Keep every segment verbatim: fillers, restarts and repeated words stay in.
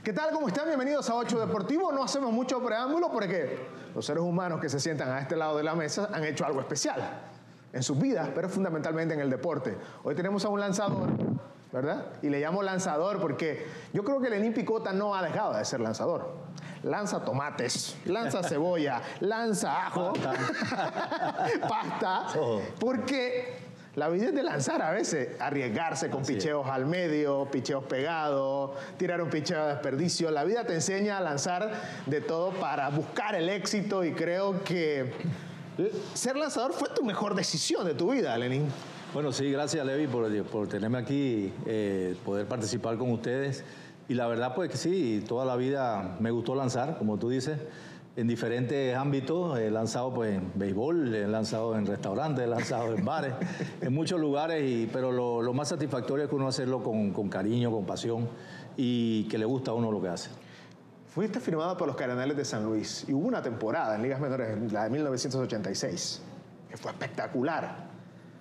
¿Qué tal? ¿Cómo están? Bienvenidos a ocho Deportivo. No hacemos mucho preámbulo porque los seres humanos que se sientan a este lado de la mesa han hecho algo especial en sus vidas, pero fundamentalmente en el deporte. Hoy tenemos a un lanzador, ¿verdad? Y le llamo lanzador porque yo creo que Lenín Picota no ha dejado de ser lanzador. Lanza tomates, lanza cebolla, lanza ajo, pasta, pasta oh. porque la vida es de lanzar a veces, arriesgarse con Así picheos es. al medio, picheos pegados, tirar un picheo de desperdicio. La vida te enseña a lanzar de todo para buscar el éxito y creo que ser lanzador fue tu mejor decisión de tu vida, Lenín. Bueno, sí, gracias, Levi, por, por tenerme aquí, eh, poder participar con ustedes. Y la verdad, pues que sí, toda la vida me gustó lanzar, como tú dices, en diferentes ámbitos. He lanzado pues, en béisbol, he lanzado en restaurantes, he lanzado en bares, en muchos lugares, y, pero lo, lo más satisfactorio es que uno hacerlo con, con cariño, con pasión y que le gusta a uno lo que hace. Fuiste firmado por los Cardenales de San Luis y hubo una temporada en ligas menores, la de mil novecientos ochenta y seis, que fue espectacular.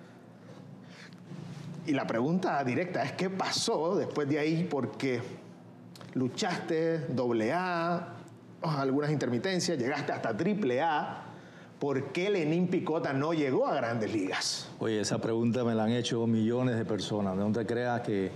Y la pregunta directa es, ¿qué pasó después de ahí? Porque luchaste doble A, algunas intermitencias, llegaste hasta triple A. ¿Por qué Lenín Picota no llegó a Grandes Ligas? Oye, esa pregunta me la han hecho millones de personas. No te creas que,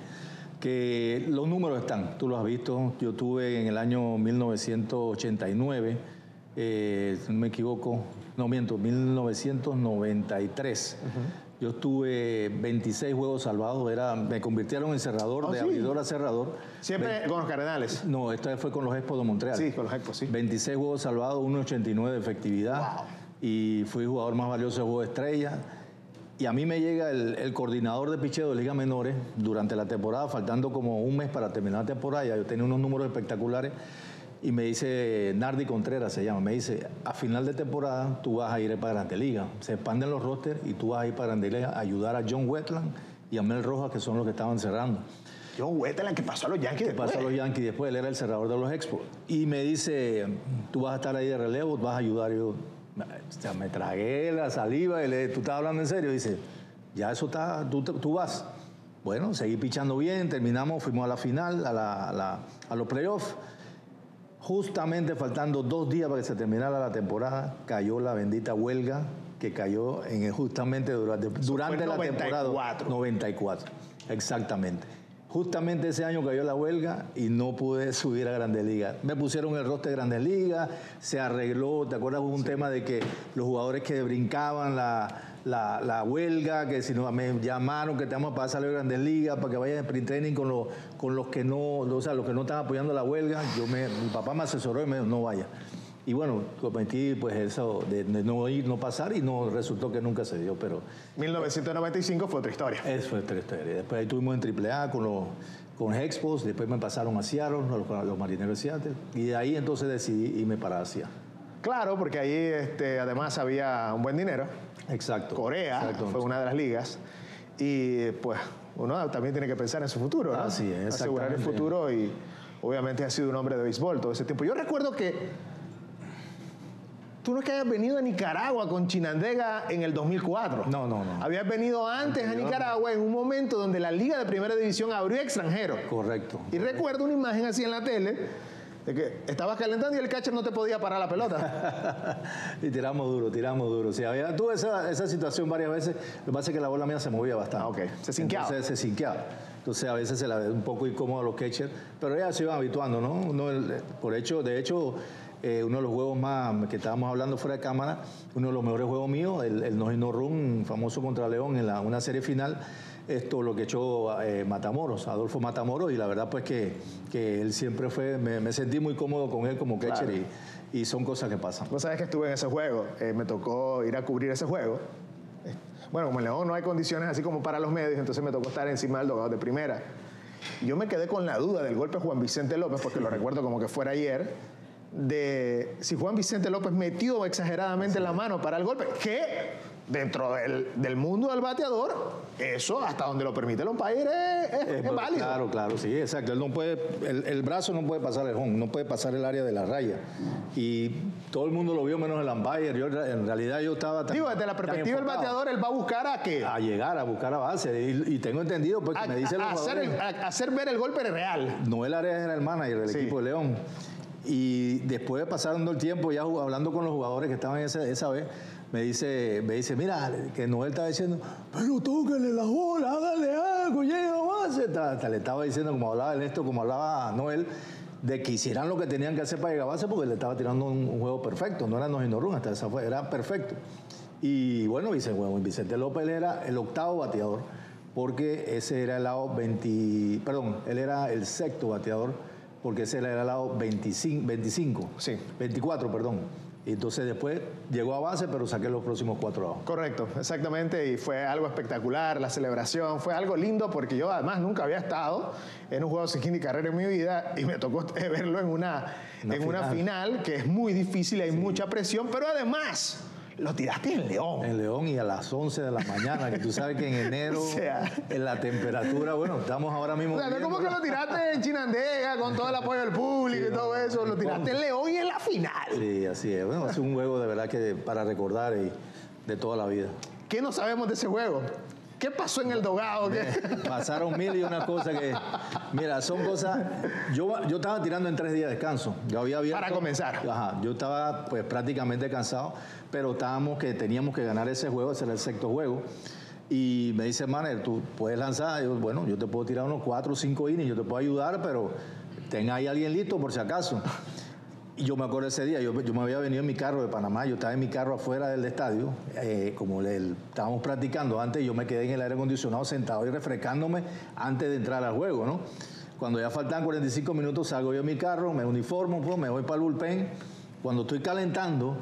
que los números están. Tú lo has visto. Yo tuve en el año mil novecientos ochenta y nueve, eh, si no me equivoco, no miento, mil novecientos noventa y tres. Uh-huh. Yo tuve veintiséis juegos salvados, era, me convirtieron en cerrador, oh, de sí. abridor a cerrador. ¿Siempre Ve- con los Cardenales? No, esta vez fue con los Expos de Montreal. Sí, con los Expos, sí. veintiséis juegos salvados, uno ochenta y nueve de efectividad. Wow. Y fui jugador más valioso de Juego de Estrella. Y a mí me llega el, el coordinador de picheo de Ligas Menores durante la temporada, faltando como un mes para terminar la temporada. Yo tenía unos números espectaculares. Y me dice, Nardi Contreras se llama, me dice, a final de temporada tú vas a ir para Grandes Ligas. Se expanden los rosters y tú vas a ir para Grandes Ligas a ayudar a John Wetland y a Mel Rojas, que son los que estaban cerrando. John Wetland, que pasó a los Yankees Que después. pasó a los Yankees después, él era el cerrador de los Expos. Y me dice, tú vas a estar ahí de relevo, vas a ayudar. Y yo, o sea, me tragué la saliva y le tú estás hablando en serio. Dice, ya eso está, tú, tú vas. Bueno, seguí pichando bien, terminamos, fuimos a la final, a, la, a, la, a los playoffs. Justamente faltando dos días para que se terminara la temporada, cayó la bendita huelga que cayó en, justamente durante, durante la temporada noventa y cuatro. Exactamente. Justamente ese año cayó la huelga y no pude subir a Grandes Ligas. Me pusieron el roster de Grandes Ligas, se arregló, ¿te acuerdas? Hubo un sí. tema de que los jugadores que brincaban la, la, la huelga, que si no me llamaron que te vamos a pasar a Grandes Ligas para que vayas en sprint training con los, con los que no, o sea, los que no están apoyando la huelga. Yo me, mi papá me asesoró y me dijo, no vaya. Y bueno, cometí pues eso de, de no ir, no pasar, y no resultó que nunca se dio, pero... mil novecientos noventa y cinco fue otra historia. Eso fue otra historia. Después ahí estuvimos en triple A con los con Expos, después me pasaron a Seattle, los, los Marineros de Seattle, y de ahí entonces decidí irme para Asia. Claro, porque ahí este, además había un buen dinero. Exacto. Corea Exacto. fue una de las ligas. Y pues uno también tiene que pensar en su futuro, ¿no? Así es, asegurar el futuro, y obviamente has sido un hombre de béisbol todo ese tiempo. Yo recuerdo que tú no es que hayas venido a Nicaragua con Chinandega en el dos mil cuatro. No, no, no. Habías venido antes a Nicaragua en un momento donde la Liga de Primera División abrió extranjeros. Correcto. Y recuerdo una imagen así en la tele de que estabas calentando y el catcher no te podía parar la pelota. Y tiramos duro, tiramos duro. O sea, había, tuve esa, esa situación varias veces. Lo que pasa es que la bola mía se movía bastante. Ah, ok. Se cinqueaba. Entonces se cinqueaba. Entonces a veces se la ve un poco incómodo a los catchers. Pero ya se iban habituando, ¿no? Uno, por hecho, de hecho... Eh, uno de los juegos más que estábamos hablando fuera de cámara, uno de los mejores juegos míos, el, el no-hit-no run famoso contra León en la, una serie final, esto lo que echó eh, Matamoros, Adolfo Matamoros, y la verdad pues que, que él siempre fue, me, me sentí muy cómodo con él como catcher, claro. y, y son cosas que pasan. Vos sabés que estuve en ese juego, eh, me tocó ir a cubrir ese juego. Bueno, como en León no hay condiciones así como para los medios, entonces me tocó estar encima del dugout de primera. Yo me quedé con la duda del golpe de Juan Vicente López, porque lo recuerdo como que fuera ayer, de si Juan Vicente López metió exageradamente sí. la mano para el golpe, que dentro del, del mundo del bateador, eso hasta donde lo permite el umpire es, es, es, es válido. Claro, claro, sí, exacto. Él no puede, el, el brazo no puede pasar el home, no puede pasar el área de la raya. Y todo el mundo lo vio menos el umpire. Yo, en realidad yo estaba tan, Digo, desde la perspectiva del bateador, él va a buscar a qué? A llegar, a buscar a base. Y, y tengo entendido, pues, que a, me dicen a, los hacer, el, a hacer ver el golpe real. Noel Areas era el manager del sí. equipo de León. Y después de pasando el tiempo, ya hablando con los jugadores que estaban esa, esa vez, me dice, me dice, mira, que Noel estaba diciendo, pero tóquenle la bola, hágale algo, llega a base. Hasta le estaba diciendo, como hablaba Ernesto, como hablaba Noel, de que hicieran lo que tenían que hacer para llegar a base, porque le estaba tirando un, un juego perfecto. No eran los hit-and-run, hasta esa fue, era perfecto. Y bueno, Vicente, bueno, Vicente López era el octavo bateador, porque ese era el lado veinte, perdón, él era el sexto bateador, porque ese era el lado veinticinco, veinticinco sí. veinticuatro, perdón. Y entonces después llegó a base, pero saqué los próximos cuatro outs. Correcto, exactamente, y fue algo espectacular, la celebración, fue algo lindo, porque yo además nunca había estado en un juego sin hit ni carrera en mi vida, y me tocó verlo en una, una, en final. una final, que es muy difícil, hay sí. mucha presión, pero además lo tiraste en León. En León y a las once de la mañana, que tú sabes que en enero, o sea, en la temperatura, bueno, estamos ahora mismo... O sea, no es como que lo tiraste en Chinandega con todo el apoyo del público sí, y todo eso, lo tiraste en León y en la final. Sí, así es. Bueno, es un juego de verdad que para recordar y de toda la vida. ¿Qué no sabemos de ese juego? ¿Qué pasó en el dogado? ¿Qué? Pasaron mil y una cosas que... Mira, son cosas... Yo, yo estaba tirando en tres días de descanso. Yo había abierto, para comenzar. Ajá, yo estaba pues prácticamente cansado, pero estábamos que teníamos que ganar ese juego, ese era el sexto juego. Y me dice, Manner, tú puedes lanzar. Yo, bueno, yo te puedo tirar unos cuatro o cinco innings, yo te puedo ayudar, pero ten ahí alguien listo por si acaso. Y yo me acuerdo ese día, yo, yo me había venido en mi carro de Panamá, yo estaba en mi carro afuera del estadio, eh, como le, el, estábamos practicando antes, yo me quedé en el aire acondicionado sentado y refrescándome antes de entrar al juego, ¿no? Cuando ya faltan cuarenta y cinco minutos salgo yo en mi carro, me uniformo, pues, me voy para el bullpen. Cuando estoy calentando,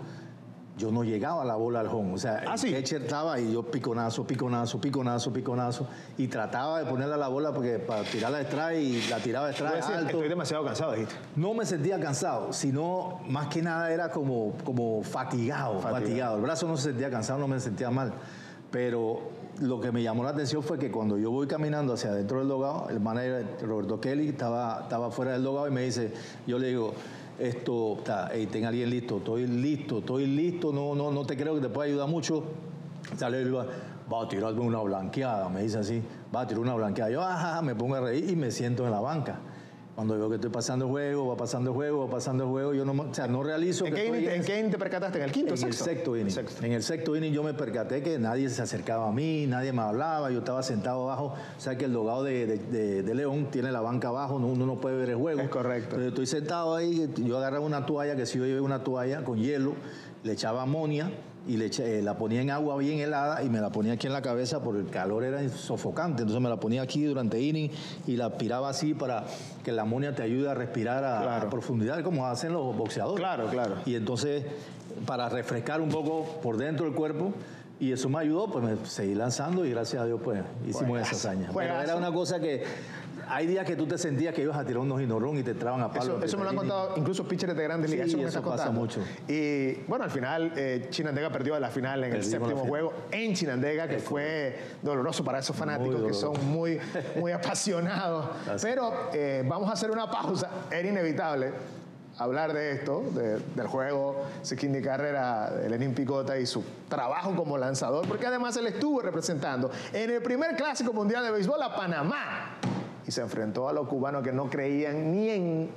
yo no llegaba a la bola al home. O sea, ¿Ah, sí? el catcher estaba y yo piconazo, piconazo, piconazo, piconazo. Y trataba de ponerle a la bola porque para tirarla de strike y la tiraba de strike decir, alto. Estoy demasiado cansado, dijiste. No me sentía cansado, sino más que nada era como, como fatigado, fatigado, fatigado. El brazo no se sentía cansado, no me sentía mal. Pero lo que me llamó la atención fue que cuando yo voy caminando hacia adentro del dogado, el manager Roberto Kelly estaba, estaba fuera del dogado y me dice, yo le digo, esto, está, hey, ten a alguien listo, estoy listo, estoy listo, no, no, no te creo que te pueda ayudar mucho. Sale él, va, va a tirarme una blanqueada, me dice así, va a tirar una blanqueada. Yo, ajá, me pongo a reír y me siento en la banca. Cuando veo que estoy pasando el juego, va pasando el juego, va pasando el juego, yo no, o sea, no realizo... ¿En que qué, estoy in, ¿En qué inning te percataste? ¿En el quinto? En sexto? el sexto inning. Sexto. En el sexto inning yo me percaté que nadie se acercaba a mí, nadie me hablaba, yo estaba sentado abajo. O sea que el dogado de, de, de, de León tiene la banca abajo, uno no puede ver el juego. Es correcto. Entonces, estoy sentado ahí, yo agarraba una toalla, que si yo llevé una toalla con hielo, le echaba amonia y le eché, eh, la ponía en agua bien helada y me la ponía aquí en la cabeza porque el calor era sofocante. Entonces me la ponía aquí durante inning y la aspiraba así para que la amonia te ayude a respirar a, claro. a profundidad, como hacen los boxeadores. Claro, claro. Y entonces, para refrescar un poco por dentro del cuerpo, y eso me ayudó, pues me seguí lanzando y gracias a Dios, pues hicimos Juegazo. esa hazaña. Juegazo. Pero era una cosa que... Hay días que tú te sentías que ibas a tirar unos hit-and-run y te entraban a palo. Eso, eso me lo han contado incluso pitchers de grandes ligas. Sí, eso me eso está pasa contando. mucho. Y bueno, al final eh, Chinandega perdió la final en Perdimos el séptimo juego en Chinandega, que Eso. fue doloroso para esos fanáticos que son muy, muy apasionados. Así. Pero eh, vamos a hacer una pausa. Era inevitable hablar de esto, de, del juego sin ni carrera de Lenín Picota y su trabajo como lanzador, porque además él estuvo representando en el primer Clásico Mundial de Béisbol a Panamá. Y se enfrentó a los cubanos que no creían ni en,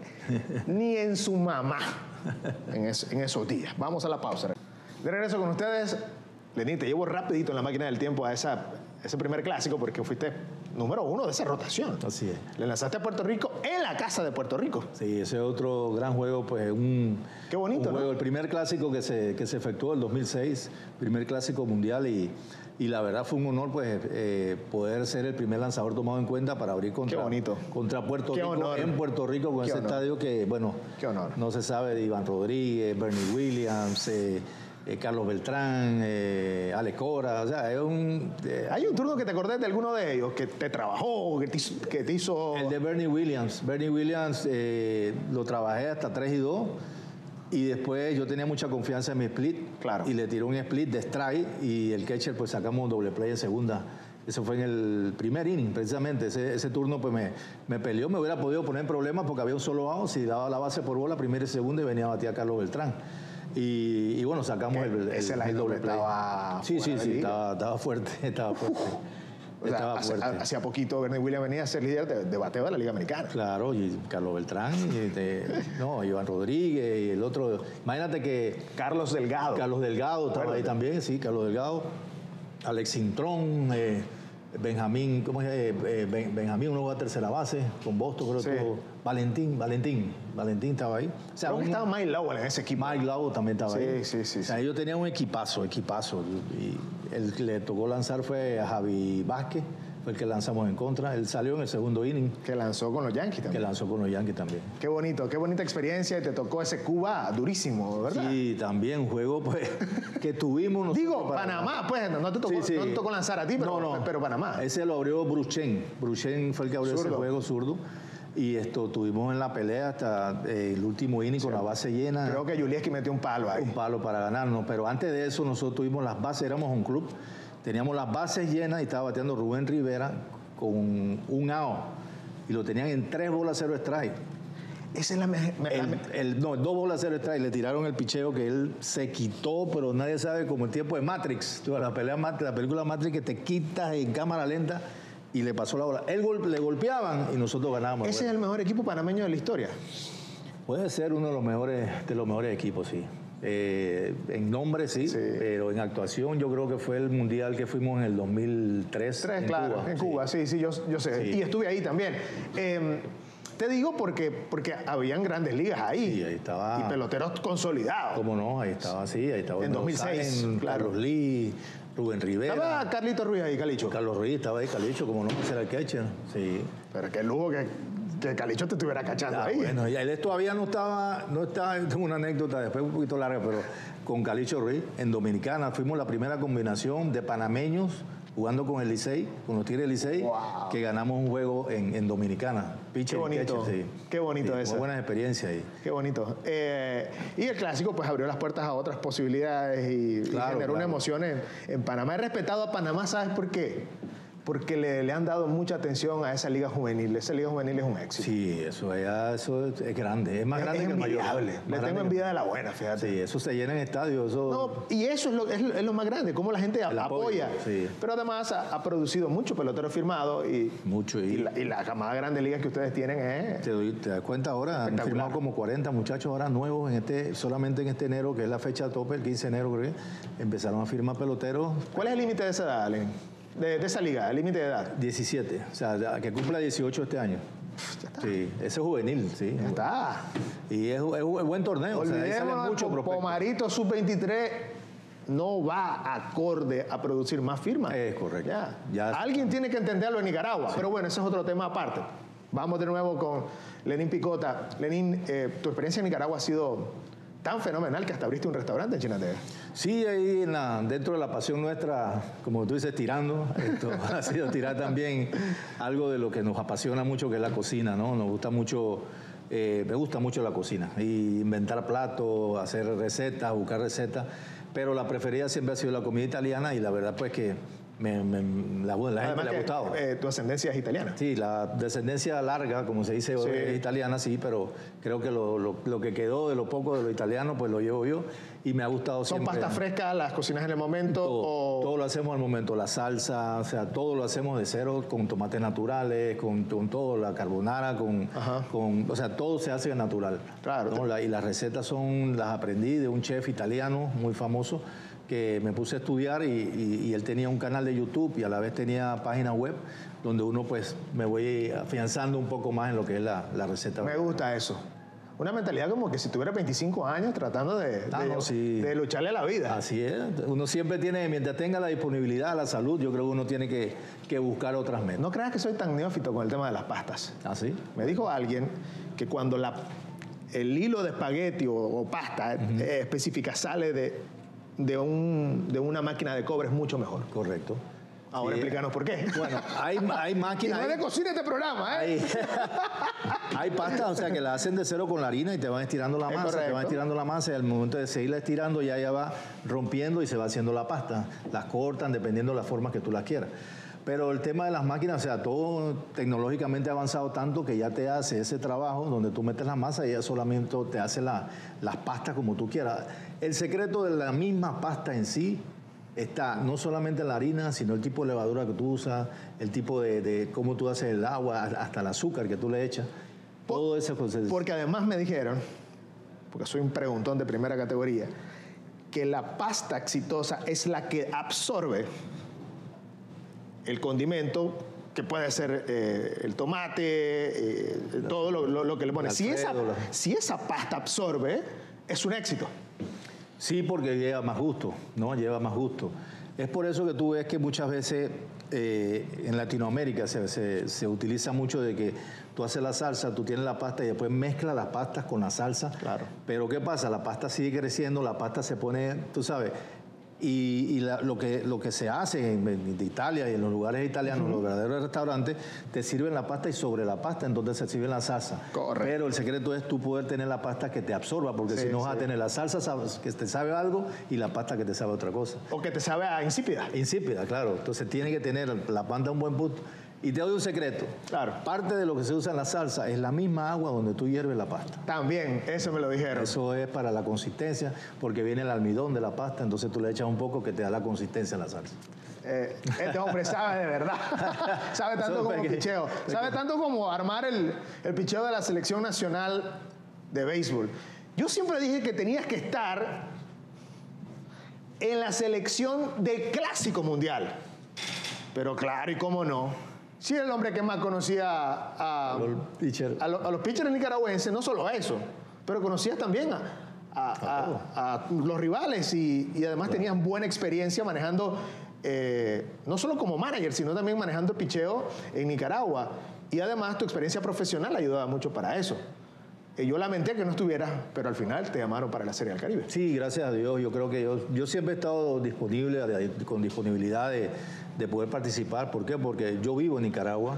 ni en su mamá en, es, en esos días. Vamos a la pausa. De regreso con ustedes. Lenín, te llevo rapidito en la máquina del tiempo a esa, ese primer clásico porque fuiste número uno de esa rotación. Así es. Le lanzaste a Puerto Rico en la casa de Puerto Rico. Sí, ese es otro gran juego, pues un... Qué bonito, un juego, ¿no? El primer clásico que se, que se efectuó en el dos mil seis, primer clásico mundial y... Y la verdad fue un honor pues eh, poder ser el primer lanzador tomado en cuenta para abrir contra, Qué bonito. contra Puerto Qué Rico honor. en Puerto Rico con Qué ese honor. estadio que, bueno, Qué honor. no se sabe de Iván Rodríguez, Bernie Williams, eh, eh, Carlos Beltrán, eh, Ale Cora, o sea, es un... Eh, ¿Hay un turno que te acordés de alguno de ellos que te trabajó, que te hizo...? Que te hizo... El de Bernie Williams. Bernie Williams eh, lo trabajé hasta tres y dos. Y después yo tenía mucha confianza en mi split. Claro. Y le tiré un split de strike y el catcher pues sacamos un doble play en segunda. Eso fue en el primer inning, precisamente. Ese, ese turno pues me, me peleó, me hubiera podido poner en problemas porque había un solo out, si daba la base por bola, primera y segunda, y venía a batir a Carlos Beltrán. Y, y bueno, sacamos el, el, ese el doble play. Estaba sí, sí, sí, estaba, estaba fuerte, estaba fuerte. O sea, estaba hace, fuerte. Hacía poquito Bernie Williams venía a ser líder de, de bateo de la Liga Americana. Claro, y Carlos Beltrán, y de, no, Iván Rodríguez, y el otro. Imagínate que. Carlos Delgado. Carlos Delgado estaba Acuérdate. ahí también, sí, Carlos Delgado. Alex Cintrón, eh, Benjamín, ¿cómo es? Eh, eh, ben, Benjamín, uno va a tercera base, con Boston, creo Sí. que tuvo. Valentín, Valentín, Valentín estaba ahí. O sea, Creo que un- estaba Mike Lowell en ese equipo. Mike Lau también estaba Sí, ahí. sí, sí, O sea, sí. ellos tenían un equipazo, equipazo. Y el que le tocó lanzar fue a Javi Vázquez, fue el que lanzamos en contra. Él salió en el segundo inning, Que lanzó con los Yankees que también. lanzó con los Yankees también. Qué bonito, qué bonita experiencia. Y te tocó ese Cuba durísimo, ¿verdad? Sí, también un juego pues, que tuvimos nosotros Digo, para- Panamá, pues, no te, tocó, Sí, sí. no te tocó lanzar a ti, pero, No, no. pero Panamá. Ese lo abrió Bruchen. Bruchen fue el que abrió Zurdo. ese juego zurdo. Y esto tuvimos en la pelea hasta eh, el último inning con la base llena. Creo que Julieski metió un palo ahí. Un palo para ganarnos. Pero antes de eso nosotros tuvimos las bases, éramos un club, teníamos las bases llenas y estaba bateando Rubén Rivera con un out. Y lo tenían en tres bolas cero strike. Esa es la, me- me- la El, me- el- no, dos bolas cero strike, le tiraron el picheo que él se quitó, pero nadie sabe, como el tiempo de Matrix, tú, la, pelea, Mat- la película Matrix, que te quitas en cámara lenta y le pasó la bola. Él gol- le golpeaban y nosotros ganábamos. ese es el mejor equipo panameño de la historia. Puede ser uno de los mejores, de los mejores equipos, sí. Eh, en nombre sí, Sí. pero en actuación yo creo que fue el mundial que fuimos en el dos mil tres. Tres, en claro, Cuba. en sí. Cuba, sí, sí, yo, yo sé. Sí. Y estuve ahí también. Eh, te digo porque, porque habían grandes ligas ahí. Sí, ahí estaba. Y peloteros consolidados. ¿Cómo no? Ahí estaba, sí, ahí estaba. En dos mil seis, Sáenz, claro. Carlos Lee, Rubén Rivera. Estaba Carlito Ruiz ahí, Calicho. Carlos Ruiz estaba ahí, Calicho, como no, ese era el catcher. Sí. Pero qué lujo que, que Calicho te estuviera cachando Ah, ahí. bueno, y él todavía no estaba, no estaba, tengo una anécdota después un poquito larga, pero con Calicho Ruiz en Dominicana fuimos la primera combinación de panameños jugando con el Licey, con los Tigres del Licey, Wow. que ganamos un juego en, en Dominicana. Pitcher Qué y bonito, catcher, sí. qué bonito Sí, eso. Muy buenas experiencias ahí. Qué bonito. Eh, y el clásico pues abrió las puertas a otras posibilidades y, y Claro, generó una claro. emoción en, en Panamá. He respetado a Panamá, ¿sabes por qué? Porque le, le han dado mucha atención a esa liga juvenil. Esa liga juvenil es un éxito. Sí, eso allá, eso es, es grande, es más es grande es que el mayor. envidiable. Más Le grande tengo que- envidia de la buena, fíjate. Sí, eso se llena en estadios, eso... No, y eso es lo, es, lo- es lo más grande, cómo la gente El apoyo, apoya. sí. Pero además ha, ha producido mucho pelotero firmado y, Mucho, y- y, la, y la camada grande liga que ustedes tienen es... Te, doy- te das cuenta ahora, han Espectacular. firmado como cuarenta muchachos ahora nuevos en este, solamente en este enero, que es la fecha tope, el quince de enero creo que, empezaron a firmar peloteros ¿Cuál es el límite de esa edad, Allen? De, de esa liga, el límite de edad. diecisiete, o sea, ya que cumpla dieciocho este año. Ya está. Sí, ese es juvenil, sí. Ya está. Y es, es un buen torneo, o sea, ahí salen Olvidémonos, muchos Po- prospectos. Pomarito sub veintitrés no va acorde a producir más firmas. Es correcto. Ya. Ya- Alguien tiene que entenderlo en Nicaragua, pero bueno, ese es otro tema aparte. Vamos de nuevo con Lenín Picota. Lenín, eh, tu experiencia en Nicaragua ha sido tan fenomenal que hasta abriste un restaurante en Chinandega. Sí, ahí en la- dentro de la pasión nuestra, como tú dices, tirando, esto ha sido tirar también algo de lo que nos apasiona mucho, que es la cocina, ¿no? Nos gusta mucho, eh, me gusta mucho la cocina, y inventar platos, hacer recetas, buscar recetas, pero la preferida siempre ha sido la comida italiana y la verdad pues que me, me- la, la gente Además le ha que gustado. eh, tu ascendencia es italiana. Sí, la descendencia larga, como se dice, Sí. es italiana, sí, pero creo que lo, lo- lo que quedó de lo poco de lo italiano, pues lo llevo yo y me ha gustado ¿Son siempre. pastas frescas, las cocinas en el momento? Todo, o... todo lo hacemos al momento, la salsa, o sea, todo lo hacemos de cero, con tomates naturales, con, con todo, la carbonara, con, Ajá. con, o sea, todo se hace natural. Claro. ¿no? La- y las recetas son, las aprendí de un chef italiano muy famoso, que me puse a estudiar y, y- y él tenía un canal de YouTube y a la vez tenía página web donde uno pues me voy afianzando un poco más en lo que es la, la receta. Me gusta eso. Una mentalidad como que si tuviera veinticinco años tratando de, Ah, de- no, sí. de lucharle a la vida. Así es, uno siempre tiene, mientras tenga la disponibilidad, la salud, yo creo que uno tiene que, que buscar otras metas. No creas que soy tan neófito con el tema de las pastas. ¿Así? Me dijo alguien que cuando la, el hilo de espagueti o, o pasta eh, específica sale de, de, un, de una máquina de cobre es mucho mejor. Correcto. Ahora Sí. explícanos por qué. Bueno, hay, hay Y máquinas. no es hay- de cocina este programa, ¿eh? Hay, hay pastas, o sea, que la hacen de cero con la harina y te van estirando la Es masa, te correcto. van estirando la masa y al momento de seguirla estirando ya ya va rompiendo y se va haciendo la pasta. Las cortan dependiendo de la forma que tú las quieras. Pero el tema de las máquinas, o sea, todo tecnológicamente ha avanzado tanto que ya te hace ese trabajo donde tú metes la masa y ella solamente te hace la- las pastas como tú quieras. El secreto de la misma pasta en sí está no solamente en la harina, sino el tipo de levadura que tú usas, el tipo de, de cómo tú haces el agua, hasta el azúcar que tú le echas. Todo eso cosas. Porque además me dijeron, porque soy un preguntón de primera categoría, que la pasta exitosa es la que absorbe el condimento, que puede ser eh, el tomate, eh, todo lo, lo- lo que le pones. Si esa, Alfredo, la- si esa pasta absorbe, es un éxito. Sí, porque lleva más gusto, ¿no? Lleva más gusto. Es por eso que tú ves que muchas veces eh, en Latinoamérica se, se- se utiliza mucho de que tú haces la salsa, tú tienes la pasta y después mezclas las pastas con la salsa. Claro. Pero ¿qué pasa? La pasta sigue creciendo, la pasta se pone, tú sabes, y, y la- lo, que, lo que se hace en, en Italia y en los lugares italianos, los verdaderos restaurantes, te sirven la pasta y sobre la pasta entonces se sirve la salsa. Correcto. Pero el secreto es tú poder tener la pasta que te absorba, porque Sí, si no vas sí. a tener la salsa sabes, que te sabe algo y la pasta que te sabe otra cosa. O que te sabe a insípida. Insípida, claro. Entonces tiene que tener la pasta a un buen punto. Y te doy un secreto. Claro. Parte de lo que se usa en la salsa es la misma agua donde tú hierves la pasta. También, eso me lo dijeron. Eso es para la consistencia, porque viene el almidón de la pasta, entonces tú le echas un poco que te da la consistencia a la salsa. Eh, este hombre sabe de verdad. Sabe tanto Son como pequeños. picheo. Sabe tanto como armar el, el picheo de la selección nacional de béisbol. Yo siempre dije que tenías que estar en la selección del Clásico Mundial. Pero claro, y cómo no. Sí, era el hombre que más conocía a, a, Los pitchers. a, lo- a los pitchers nicaragüenses, no solo eso, pero conocías también a, a- a- a los rivales y, y además tenías buena experiencia manejando, eh, no solo como manager, sino también manejando el picheo en Nicaragua. Y además tu experiencia profesional ayudaba mucho para eso. Eh, yo lamenté que no estuvieras, pero al final te llamaron para la Serie del Caribe. Sí, gracias a Dios. Yo creo que yo, yo siempre he estado disponible, de- con disponibilidad de, de poder participar. ¿Por qué? Porque yo vivo en Nicaragua.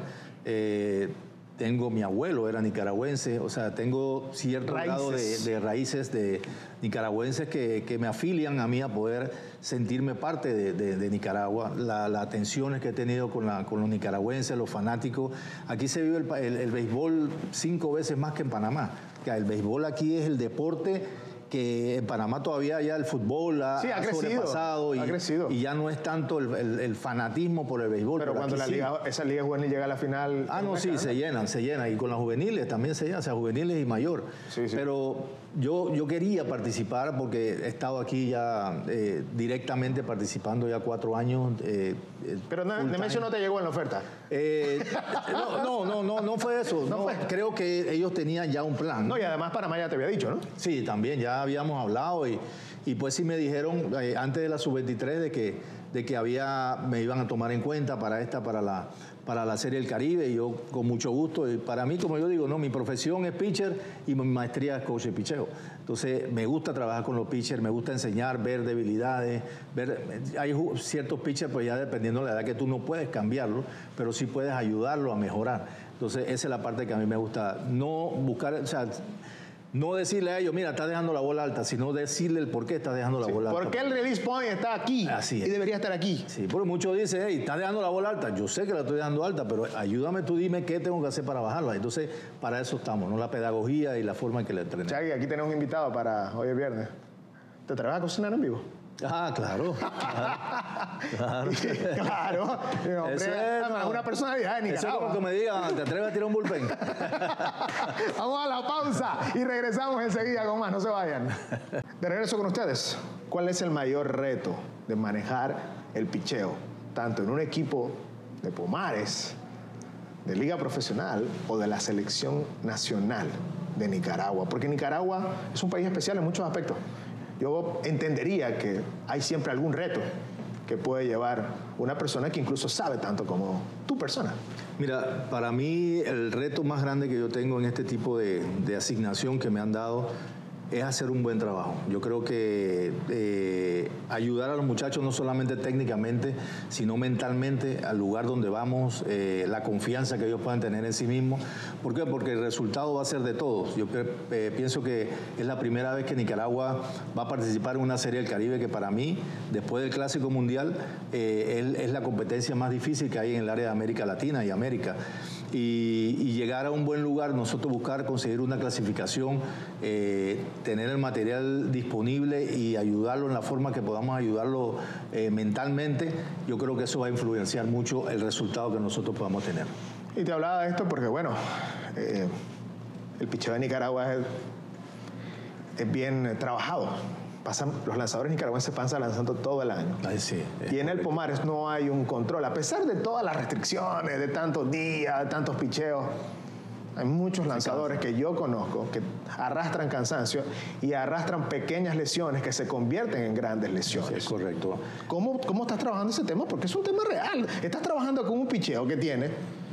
eh, tengo, mi abuelo era nicaragüense, o sea, tengo cierto grado de, Raíces. de raíces de nicaragüenses que, que me afilian a mí a poder sentirme parte de, de- de Nicaragua. La- Las tensiones que he tenido con, la- con los nicaragüenses, los fanáticos. Aquí se vive el, pa- el- el béisbol cinco veces más que en Panamá. O sea, el béisbol aquí es el deporte que en Panamá todavía ya el fútbol ha, Sí, ha ha crecido, sobrepasado y, ha crecido. y ya no es tanto el, el- el fanatismo por el béisbol. Pero cuando aquí la sí. liga, esa liga juvenil llega a la final... Ah, no, sí, se llenan, se llenan. Y con las juveniles también se llenan, o sea, juveniles y mayor. Sí, sí. Pero yo, yo quería participar porque he estado aquí ya eh, directamente participando ya cuatro años. eh, eh, Pero no, full Nemesio time. no te llegó en la oferta. Eh, no, no, no, no, no fue eso. No No, fue. Creo que ellos tenían ya un plan. No, y además Panamá ya te había dicho, ¿no? Sí, también ya habíamos hablado y, y pues sí me dijeron eh, antes de la sub veintitrés de que, de que había, me iban a tomar en cuenta para esta, para la, para la Serie del Caribe y yo con mucho gusto. Y para mí, como yo digo, no, mi profesión es pitcher y mi maestría es coach de picheo. Entonces me gusta trabajar con los pitchers, me gusta enseñar, ver debilidades, ver, hay ju- ciertos pitchers, pues ya dependiendo de la edad que tú no puedes cambiarlo, pero sí puedes ayudarlo a mejorar. Entonces esa es la parte que a mí me gusta, no buscar, o sea, no decirle a ellos, mira, estás dejando la bola alta, sino decirle el por qué estás dejando la bola alta. ¿Por qué el release point está aquí Así es. y debería estar aquí? Sí, porque muchos dicen, hey, estás dejando la bola alta. Yo sé que la estoy dejando alta, pero ayúdame tú, dime qué tengo que hacer para bajarla. Entonces, para eso estamos, ¿no? La pedagogía y la forma en que la entrenamos. Chagui, aquí tenemos un invitado para hoy el viernes. ¿Te atreves a cocinar en vivo? Ah, claro. Claro. Claro. No, hombre, Eso es, además, no. una personalidad de Eso es Nicaragua. como que me digan, ¿te atreves a tirar un bullpen? Vamos a la pausa y regresamos enseguida con más. No se vayan. De regreso con ustedes. ¿Cuál es el mayor reto de manejar el picheo? Tanto en un equipo de Pomares, de liga profesional o de la selección nacional de Nicaragua. Porque Nicaragua es un país especial en muchos aspectos. Yo entendería que hay siempre algún reto que puede llevar una persona que incluso sabe tanto como tu persona. Mira, para mí el reto más grande que yo tengo en este tipo de, de asignación que me han dado es hacer un buen trabajo. Yo creo que eh, ayudar a los muchachos no solamente técnicamente, sino mentalmente al lugar donde vamos, eh, la confianza que ellos puedan tener en sí mismos. ¿Por qué? Porque el resultado va a ser de todos. Yo eh, pienso que es la primera vez que Nicaragua va a participar en una Serie del Caribe que para mí, después del Clásico Mundial, eh, es, es la competencia más difícil que hay en el área de América Latina y América. Y, y llegar a un buen lugar, nosotros buscar conseguir una clasificación, eh, tener el material disponible y ayudarlo en la forma que podamos ayudarlo eh, mentalmente, yo creo que eso va a influenciar mucho el resultado que nosotros podamos tener. Y te hablaba de esto porque, bueno, eh, el picheo de Nicaragua es, es bien eh, trabajado. Pasan, los lanzadores nicaragüenses pasan lanzando todo el año. Ay, sí, y en el Pomares no hay un control, a pesar de todas las restricciones, de tantos días, de tantos picheos. Hay muchos lanzadores que yo conozco que arrastran cansancio y arrastran pequeñas lesiones que se convierten en grandes lesiones. Sí, es correcto. ¿Cómo, ¿Cómo estás trabajando ese tema? Porque es un tema real. Estás trabajando con un picheo que tiene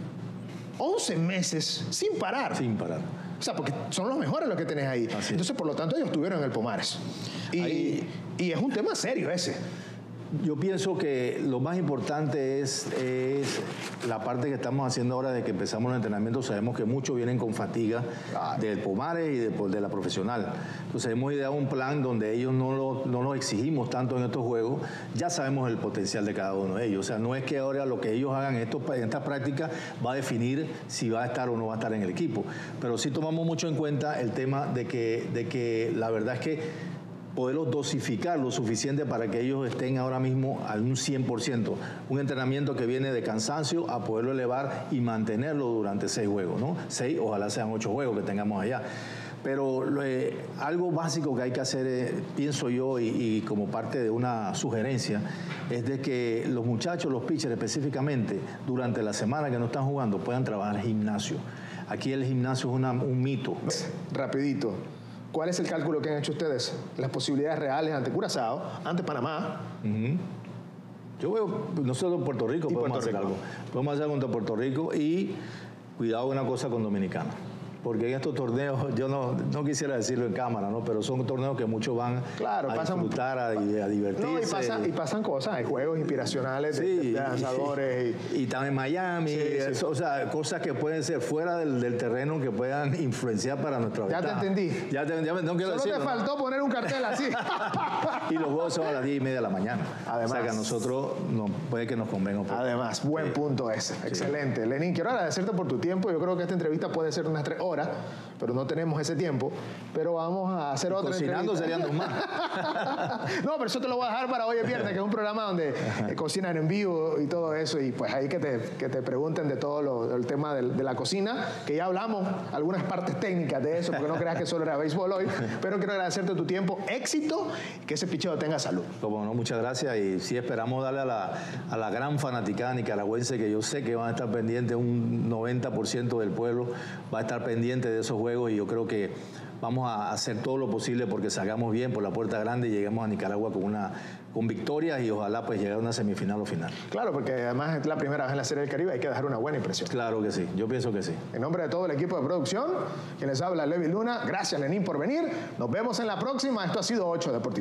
once meses sin parar. Sin parar. O sea, porque son los mejores los que tenés ahí. Así. Entonces, por lo tanto, ellos estuvieron en el Pomares. Y, ahí, y es un tema serio ese. Yo pienso que lo más importante es, es la parte que estamos haciendo ahora de que empezamos los entrenamientos. Sabemos que muchos vienen con fatiga claro. del Pomares y de, de la profesional. Entonces hemos ideado un plan donde ellos no lo, no lo exigimos tanto en estos juegos. Ya sabemos el potencial de cada uno de ellos. O sea, no es que ahora lo que ellos hagan esto, en esta práctica va a definir si va a estar o no va a estar en el equipo. Pero sí tomamos mucho en cuenta el tema de que, de que la verdad es que poderlos dosificar lo suficiente para que ellos estén ahora mismo al un cien por ciento. Un entrenamiento que viene de cansancio a poderlo elevar y mantenerlo durante seis juegos, ¿no? Seis, ojalá sean ocho juegos que tengamos allá. Pero eh, algo básico que hay que hacer, eh, pienso yo, y, y como parte de una sugerencia, es de que los muchachos, los pitchers específicamente, durante la semana que no están jugando, puedan trabajar gimnasio. Aquí el gimnasio es una, un mito. Rapidito. ¿Cuál es el cálculo que han hecho ustedes? Las posibilidades reales ante Curazao, ante Panamá. Uh-huh. Yo veo, nosotros en Puerto Rico podemos Puerto hacer Rico. algo. Podemos hacer contra Puerto Rico y cuidado una cosa con Dominicana. Porque en estos torneos, yo no, no quisiera decirlo en cámara, ¿no? Pero son torneos que muchos van claro, a pasan, disfrutar, a, a divertirse. No, y, pasa, y pasan cosas, hay juegos inspiracionales de, sí, de lanzadores. Y, y, y también en Miami, sí, eso, sí. o sea, cosas que pueden ser fuera del, del terreno que puedan influenciar para nuestra Ya ventaja. te entendí. Ya te, ya me, no quiero Solo decirlo, te faltó ¿no? poner un cartel así. Y los juegos son a las diez y media de la mañana. Además. O sea que a nosotros no, puede que nos convenga un poco. Además, buen sí. punto ese. Sí. Excelente. Lenín, quiero agradecerte por tu tiempo. Yo creo que esta entrevista puede ser unas tres horas, pero no tenemos ese tiempo. Pero vamos a hacer y otra cocinando entrevista. serían dos más. No, pero eso te lo voy a dejar para hoy es viernes, que es un programa donde eh, cocinan en vivo y todo eso. Y pues ahí que te, que te pregunten de todo lo, el tema de, de la cocina, que ya hablamos algunas partes técnicas de eso, porque no creas que solo era béisbol hoy. Pero quiero agradecerte tu tiempo, éxito, y que ese picheo tenga salud. Como no, muchas gracias. Y sí esperamos darle a la, a la gran fanaticada nicaragüense, que yo sé que van a estar pendientes, un noventa por ciento del pueblo va a estar pendiente de esos juegos, y yo creo que vamos a hacer todo lo posible porque salgamos bien por la puerta grande y lleguemos a Nicaragua con una con victorias y ojalá pues llegar a una semifinal o final. Claro, porque además es la primera vez en la Serie del Caribe, hay que dejar una buena impresión. Claro que sí, yo pienso que sí. En nombre de todo el equipo de producción, quien les habla, Levi Luna, gracias Lenín por venir. Nos vemos en la próxima. Esto ha sido ocho Deportivo.